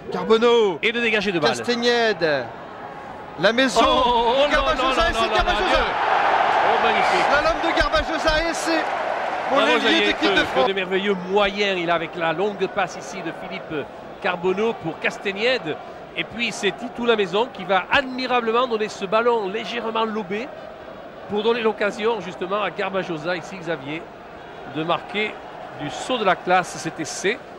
Carbonneau. Et le dégagé de balle. Castagnède. La maison. Garbajosa et c'est Garbajosa. Oh, magnifique. Slalom de Garbajosa et c'est pour l'ailier d'équipe de France. De merveilleux moyens il a avec la longue passe ici de Philippe Carbonneau pour Castagnède. Et puis c'est Titou La Maison qui va admirablement donner ce ballon légèrement lobé pour donner l'occasion justement à Garbajosa, ici Xavier, de marquer du saut de la classe cet essai.